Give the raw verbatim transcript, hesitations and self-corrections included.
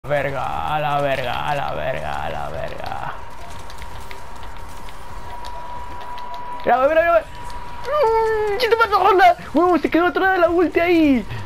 Verga, a la verga, a la verga, a la verga. Mira, mira, mira. ¡Qué te pasa, Honda! ¡Huevo, se quedó atrás de la ulti ahí!